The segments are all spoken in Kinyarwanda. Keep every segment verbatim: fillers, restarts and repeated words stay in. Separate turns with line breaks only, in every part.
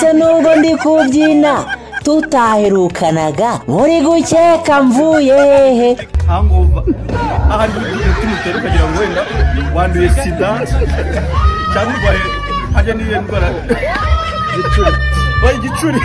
ese nubwo ndi kubyina tutaherukanaga muri gukeka mvuye hehe
hangover ahari umutima utera ukagira ngo wenda wanduye sida cyangwa urwaye hajya n'iyo ndwara gicuri bayi gicuri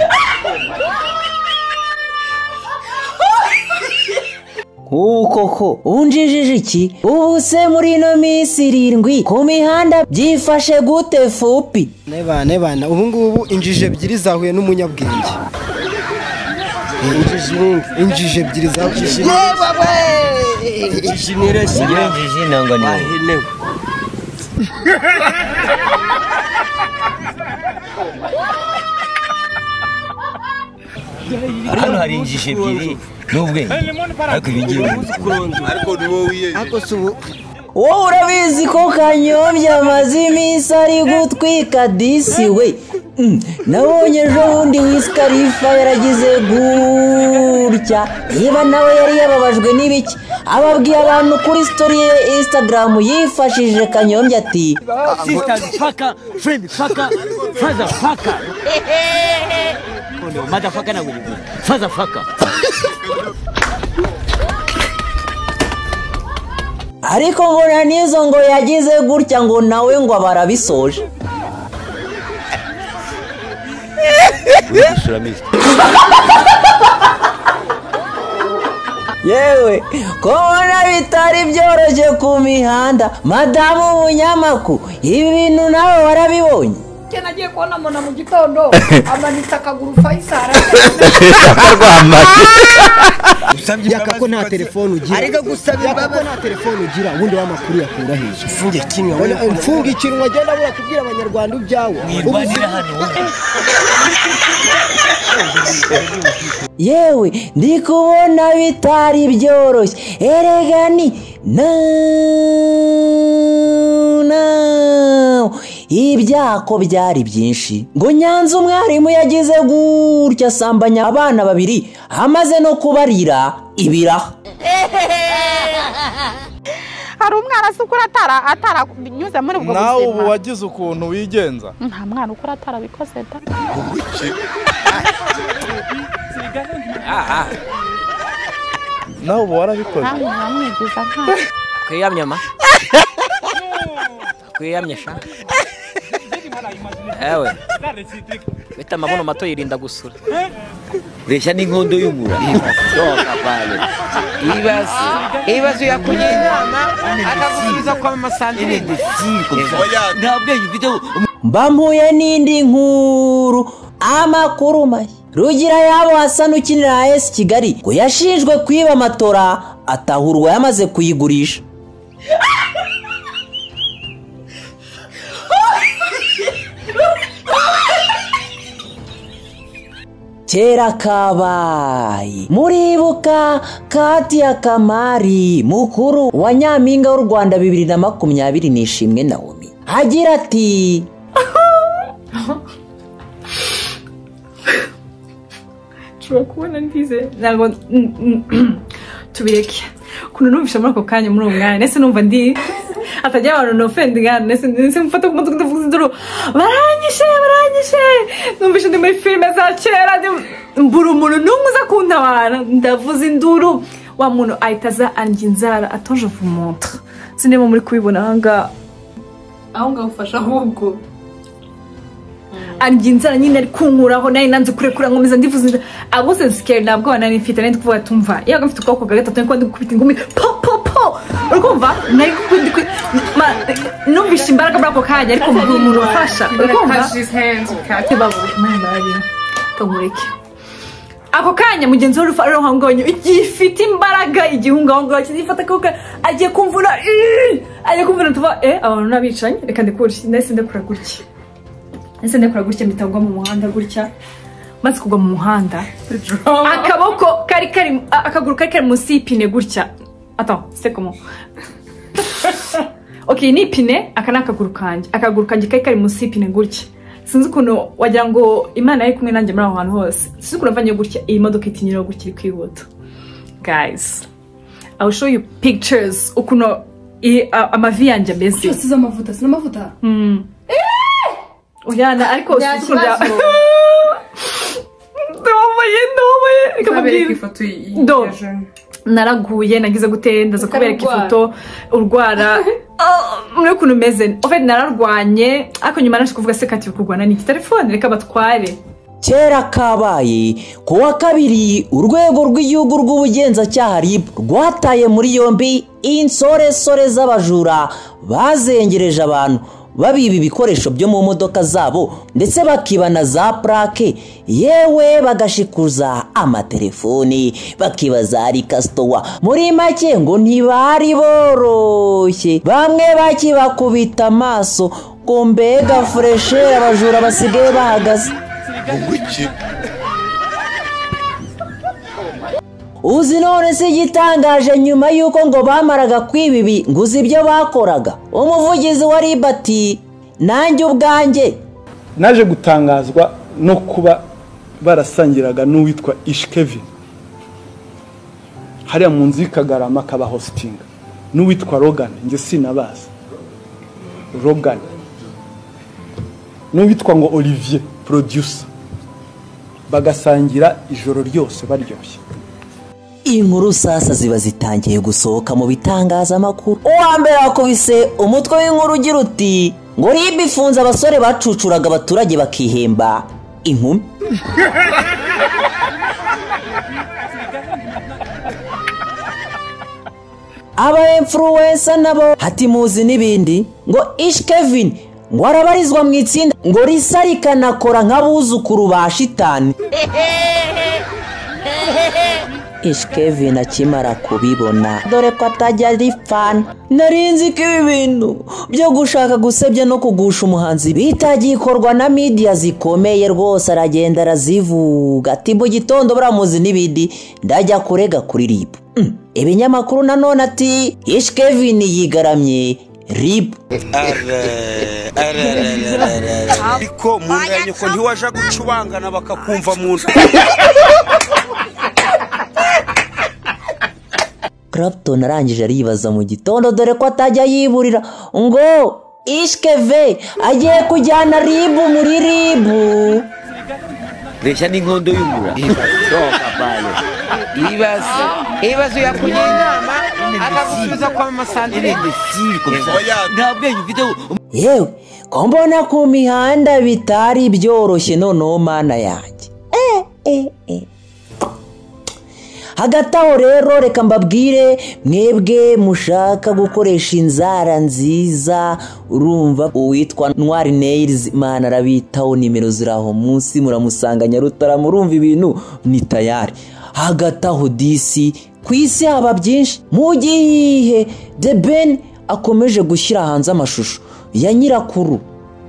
koko unjijije iki ubu se muri ino minsi irindwi ku mihanda byifashe gute fupi
neba neba ubu ngubu injije ebyiri zahuye n'umunyabwenge injije injije ebyiri zahuye
yeba we injije nireshye
injije nangwa ni
ahenewe
hano hari injije ebyiri n'ubwenge ariko ibingibi
ariko ni wowe wiye ariko subu
wowe urabizi ko Kanyombya amaze iminsi ari gutwika disi we nabonye ejo bundi Wiz Khalifa yaragize gutya niba nawe yari yababajwe n'ibiki ababwiye abantu kuri story ye Instagram yifashishije Kanyombya ati
sisters fucker friend fucker father fucker no motherfucker na wili father fucker
ariko mbona nizo ngo yagize gutya ngo nawe ngo barabisoje yewe kubona bitari byoroshye ku mihanda madamu Munyamakuru ibi bintu nawe warabibonye
nagiye kubona mona mu gitondo amanitse akaguru Faisal
usabye yakako nta telefone ugira ariko gusabye baba nta telefone ugira ubundi w'amakuru yakura hejuru mfunge kimwe wabona mfunge ikintu wagenda bura kubwira abanyarwanda ibyawo
mwirwanira hano
yewe ndi kubona bitari byoroshye erega ni na na ibyako byari byinshi ngo Nyanza umwarimu yagize gutya asambanya abana babiri amaze no kubarira ibiraha
hari umwana sukura atara atara binyuze muri ubwo buzima
nawe ubu wagize ukuntu wigenza
nta mwana ukora atara bikoze da
nawe ubu warabikoze
namwigiza nka
kwiyamya ma kwiyamya sha ewe bita amabuno mato yirinda gusura resha n'inkondo y'umura
soka pale ibazi ibazi yakugira inama akagusubiza kwa mama Sandrine
ntabwo yifite
mbamuye n'indi nkuru amakuru maye Rugira yabo Hassan ukinira A S Kigali ngo yashinjwe kwiba amatora atahurwa yamaze kuyigurisha kera kabaye muribuka Katia Kamari mukuru wa Nyampinga w'u Rwanda bibiri na makumyabiri n'ishimwe Naomi agira ati
tuba kubona ndize ntabwo tubireke kuno numvisha muri ako kanya muri uwo mwanya nese numva ndi atajya abantu no offending nese nese mfata ku mutwe ndavuga induru baranyishe baranyishe numvisha ndi muri filime za kera mbura umuntu n'umwe uza kuntabara ndavuza induru wa muntu ahitaza anginzara atoje vous montre sinema muri kubibona hanga aho ngafasha ahubwo anginzara nyine ari kunkuraho nayo nanze kurekura ngomeza ndivuze abose scare nabwo banani mfite nandi kuvuga tumva yaga mfite ukoko gatatu nko ndi gukubita ingumi po po po urumva nari kundi numvisha imbaraga brako kanya ariko umuntu ufasha urumva kati babo mari kamureke ako kanya mugenzi w'urufa rero hangonyo igifite imbaraga igihunga ngo akizifata koka agiye kumvura agiye kumvura tuva eh abantu nabicanye reka ndikuri nese ndakura gutya nese ndakura gutya mitagwa mu muhanda gutya maze kugwa mu muhanda akaboko kari kari akaguru kari kari munsi y'ipine gutya attends c'est comment okay ni ipine akana akaguru kanje akaguru kanje kari kari munsi y'ipine gutya sinzi kuno wagira ngo Imana ari kumwe nanjye muri aho hantu hose sinzi kuno mvanye gutya iyi modoka itinyira gutya kwihuta guys I will show you pictures ukuno amavi yanje ameze
cyose z'amavuta sinamavuta
mm Uyana ariko usukura Ndomaye ndomaye
Kabereka ifoto ya jeune
naraguye nagize gute ndaza kubereka ifoto urwara muri kuntu meze ofete nararwanye ariko nyuma naje kuvuga se kati kurwana ni telefone reka batware
kera kabaye ku wa kabiri urwego rw'igihugu rw'ubugenzacyaha R I B rwataye muri yombi insoresore z'abajura bazengereje abantu babiba ibikoresho byo mu modoka zabo ndetse bakibana za plaque yewe bagashikuza amatelefoni bakibaza ari kastowa muri make ngo ntibari boroshye bamwe bakibakubita amaso ngo mbega freshe abajura basigaye bahagaze uzi none se gitangaje nyuma yuko ngo bamaraga kwibibi nguzi ibyo bakoraga umuvugizi wa R I B ati nanjye ubwanjye
naje gutangazwa no kuba barasangiraga n'uwitwa Ishkevin hariya mu nzu y'Ikagarama kaba hostinga n'uwitwa Logan nge sinabaza Logan n'uwitwa ngo Olivier producer bagasangira ijoro ryose baryoshye
inkuru sasa ziba zitangiye gusohoka mu bitangazamakuru uwa mbere akubise umutwe w'inkuru ugira uti ngo R I B ifunze abasore bacucuraga abaturage bakihemba inkumi aba influencer nabo hati muzi n'ibindi ngo Ishkevin ngo arabarizwa mu itsinda ngo risa rikanakora nk'abuzukuru ba shitani Ishkevin akimara kubibona dore ko atajya ari fan narinzi ko ibi bintu byo gushaka gusebya no kugusha umuhanzi bitagikorwa na media zikomeye rwose aragenda arazivuga ati mu gitondo baramuzi n'ibindi ndajya kurega kuri R I B mm. ibinyamakuru nanone ati Ishkevin yigaramye R I B
ariko munganye ko ntiwaje gucubangana bakakumva mu
Clapton arangije aribaza mu gitondo dore ko atajya yiburira ngo Ishkeve agiye kujyana R I B muri R I B
Resha n'inkondo y'umura soka pale ibaze ibaze yakunye inama akagusubiza kwa masandire ndisiko ntabwenye ufite
yewe ko mbona ku mihanda bitari byoroshye noneho mana yanjye eh eh eh hagati aho rero reka mbabwire mwebwe mushaka gukoresha inzara nziza urumva uwitwa Ntwari Nails Imana arabitaho nimero ziraho munsi muramusanga Nyarutara murumva ibintu ni tayari hagati aho disi ku isi haba byinshi mu gihe The Ben akomeje gushyira hanze amashusho ya nyirakuru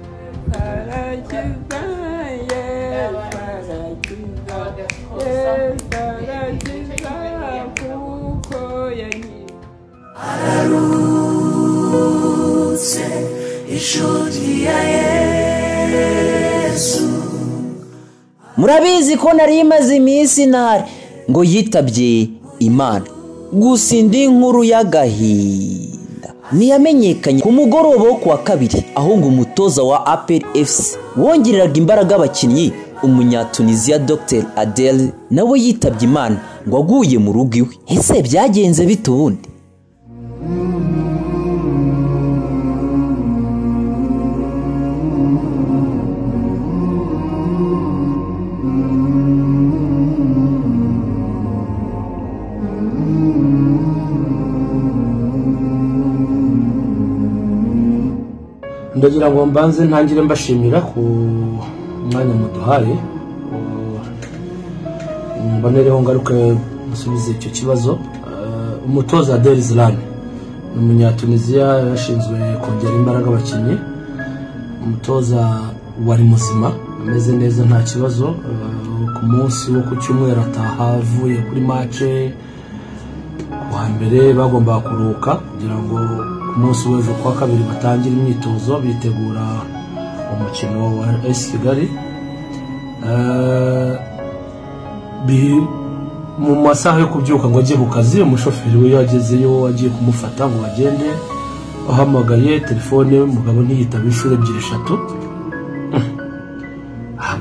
murabizi ko nari imaze iminsi ntari ngo yitabye Imana gusa indi nkuru y'agahinda ntiyamenyekanye ku mugoroba wo kuwa kabiri aho ngo umutoza wa A P R F C wongereraga imbaraga abakinnyi umunyatuniziya Docteur Adel nawe yitabye Imana ngo aguye mu rugo iwe ese byagenze bite ubundi
ndagira ngo mbanze ntangire mbashimira ku mwanya muduhaye mbonereho ngaruke musubize icyo kibazo umutoza Adel Zlane ni umunyatuniziya yashinzwe kongera imbaraga abakinnyi umutoza wari muzima ameze neza nta kibazo ku munsi wo ku cyumweru ataha avuye kuri match wa mbere bagomba kuruhuka kugira ngo umunsi w'ejo kwa kabiri batangira imyitozo bitegura umukino wa A S Kigali mu masaha yo kubyuka ngo ajye ku kazi umushoferi we yagezeyo agiye kumufata ngo agende ahamagaye telefone umugabo ntiyitaba inshuro ebyiri eshatu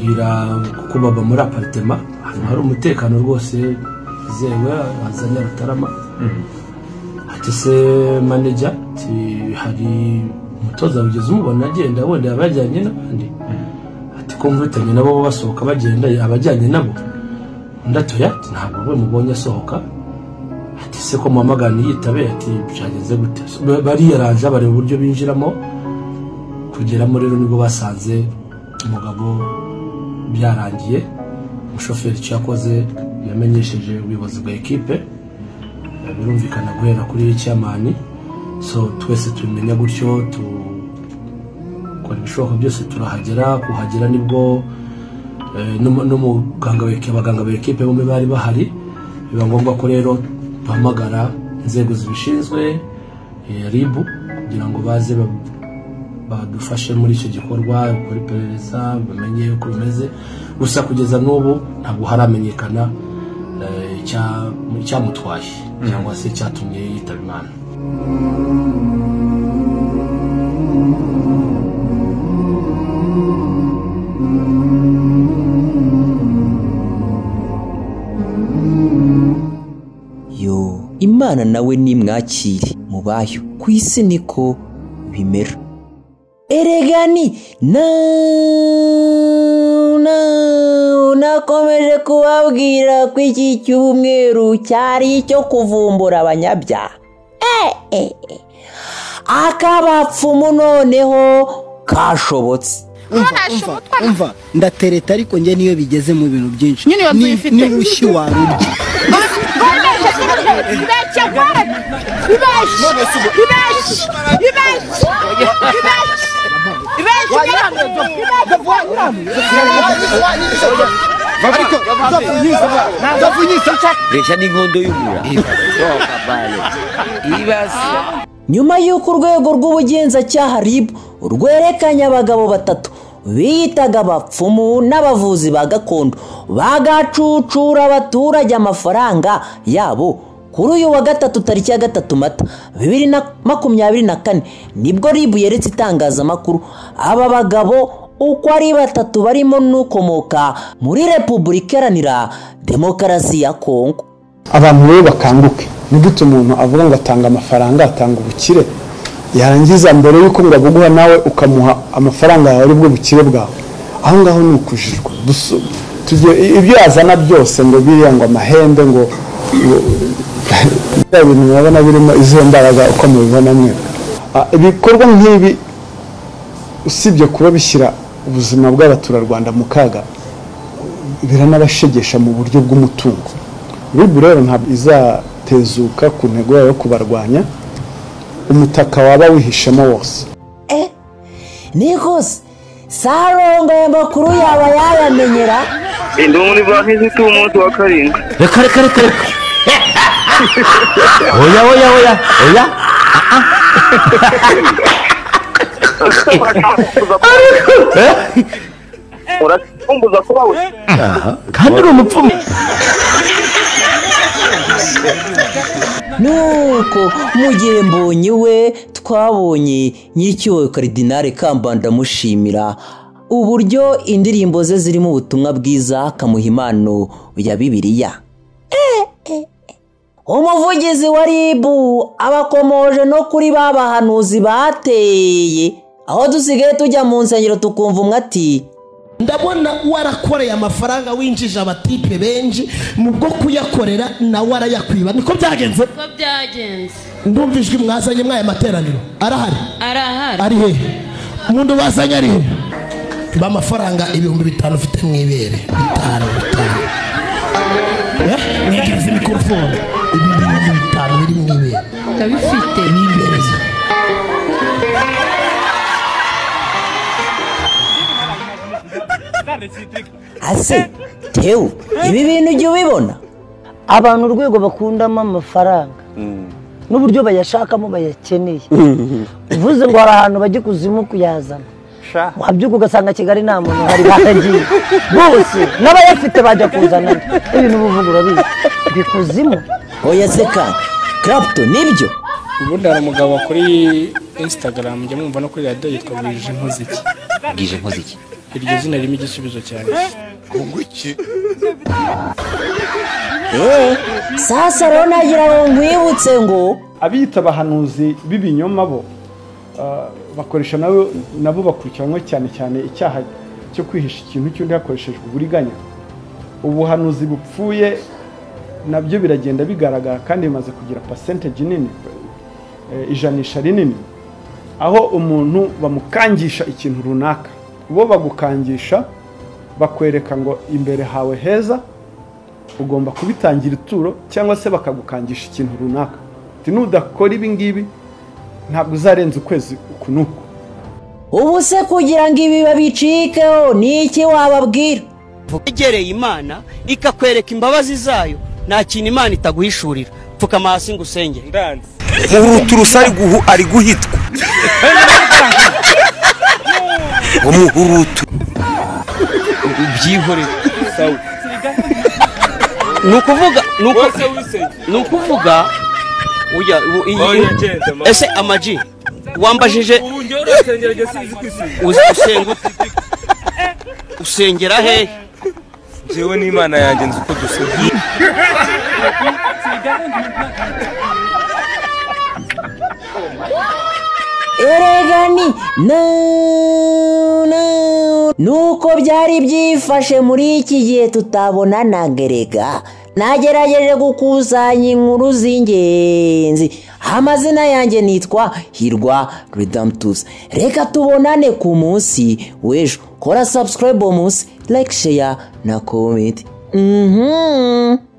bamubwira kuko baba muri aparitema ahantu hari umutekano rwose zewe azanye Rutarama ati se manager ati hari umutoza ugeze umubona agenda wenda yabajyanye n'abandi ati ko mvitanye nabo basohoka bagenda abajyanye nabo ndatoya ntabwo we mubonye asohoka ati se ko muhamagana yitabe ati byageze gute bari yaranje bare uburyo binjiramo kugeramo rero nibwo basanze umugabo byarangiye umushoferi cyakoze yamenyesheje ubuyobozi bwa ekipe birumvikana guhera kuri chairman so twese tumenya gutyo tu kora ibishoboka byose turahagera kuhagera nibwo no muganga weke abaganga b'ekipe bombe bari bahari biba ngombwa ko rero bahamagara inzego zibishinzwe ribu kugira ngo baze badufashe muri icyo gikorwa kuri perereza bamenye uko bimeze gusa kugeza n'ubu ntabwo haramenyekana icyamutwaye cyangwa se cyatumye yitaba Imana.
yo Imana nawe nimwakire mubayo ku isi niko bimera. Eregani na na nakomeje kubabwira ko iki cyumweru cyari cyo kuvumbura abanyabyaha eh eh akabapfumu noneho kashobotse.
umva umva ndatereta ariko nge niyo bigeze mu bintu byinshi ni rushi warurya
Ibeshya kware ibeshya ibeshya ibeshya
Resha n'inkondo y'umura
nyuma y'uko urwego rw'ubugenzacyaha R I B rwerekanye abagabo batatu biyitaga abapfumu n'abavuzi ba gakondo bagacucura abaturage amafaranga yabo kuri uyu wa gatatu tariki ya gatatu Mata bibiri na makumyabiri na kane nibwo R I B yeretse itangazamakuru aba bagabo uko ari batatu barimo n'ukomoka muri Repubulika Iharanira Demokarasi ya Kongo.
Abantu rero bakanguke nigute umuntu avuga ngo atanga amafaranga atanga ubukire yarangiza mbere yuko ngaguguha nawe ukamuha amafaranga yawe ari bwo bukire bwawe aho ngaho ni ukujijwa tujye ibyo yazana byose ngo biriya ngo amahembe ngo ibintu babona birimo izo mbaraga uko mubibona mwe ibikorwa nk'ibi usibye kuba bishyira ubuzima bw'abaturarwanda mu kaga biranabashegesha mu buryo bw'umutungo. R I B rero ntabwo izatezuka ku ntego yo kubarwanya umutaka waba wihishemo wose.
Eh nikose sarongo y'amakuru yaba yayamenyera
indi muri banki z'utu umunsi wa karindwi
reka reka reka oya oya oya oya
urakumbuza ko bawe
kandi uri umupfumu.
nuko mu gihe mbonye we twabonye nyiricyuho Karidinale Kambanda mushimira uburyo indirimbo ze zirimo ubutumwa bwiza akamuha impano ya Bibiliya. Umuvugizi wa R I B abakomoje no kuri babahanuzi bateye aho dusigaye tujya mu nsengero tukumva umwe ati
ndabona warakoreye amafaranga winjije abatipe benshi mu bwo kuyakorera na warayakwiba niko byagenze
ko byagenze
ndumvijwe mwazanye mwaye materaniro arahari
arahari
ari he umuntu bazanye ari he ba mafaranga ibihumbi bitanu ufite mwibere bitanu bitanu eh mwegereze mikrofone ibihumbi bitanu biri mwibere
kabifite
mwibere
ase tewe ibi bintu ujye ubibona
abantu urwego bakundamo amafaranga n'uburyo bayashakamo bayakeneye uvuze ngo hari ahantu bajya kuzimu kuyazana wabyuka ugasanga Kigali nta muntu hari batagiye bose n'abayafite bajya kuzana ibintu buvuga urabizi bikuzimu
oya seka Clapton nibyo
ubundi hari umugabo kuri Instagram njya mwumva no kuri radio yitwa Bwije Nkuziki
Bwije Nkuziki
iryo zina ririmo igisubizo cyane
ngo iki
eh sasa rero nagira ngo nkwibutse ngo
abiyita abahanuzi b'ibinyoma bo ah, bakoresha nabo nabo bakurikiranwe cyane cyane icyaha cyo kwihisha ikintu cy'undi hakoreshejwe uburiganya. Ubuhanuzi bupfuye nabyo biragenda bigaragara kandi bimaze kugira percentage nini, eh, ijanisha rinini, aho umuntu bamukangisha ikintu runaka, bo bagukangisha bakwereka ngo imbere hawe heza ugomba kubitangira ituro, cyangwa se bakagukangisha ikintu runaka ati nudakora ibi ngibi ntabwo uzarenza ukwezi ukunuko.
Ubu se kugira ngo ibi babicikeho ni iki wababwira?
Egereye Imana ikakwereka imbabazi zayo, nta kintu Imana itaguhishurira. Pfukama hasi ngo usenge.
Muhurutu rusari guhu ari guhitwa umuhurutu
byihore sawa. Nukuvuga nuko nukuvuga uya ese amaji wambajije usenga usengera he?
Jewe n'Imana yanjye nzi uko dusengera.
Eregani no no nuko byari byifashe muri iki gihe tutabonana gerega. Nagerageje gukusanya inkuru z'ingenzi. Amazina yanjye nitwa Hirwa Redemptus. Reka tubonane ku munsi w'ejo. Kora subscribe munsi, like, share na comment. Mhm.